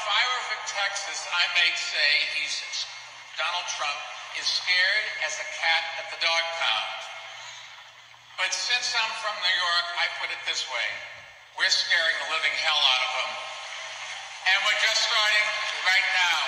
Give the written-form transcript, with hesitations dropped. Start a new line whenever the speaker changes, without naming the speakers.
I were from Texas, I may say Donald Trump is scared as a cat at the dog pound. But since I'm from New York, I put it this way. We're scaring the living hell out of him. And we're just starting right now.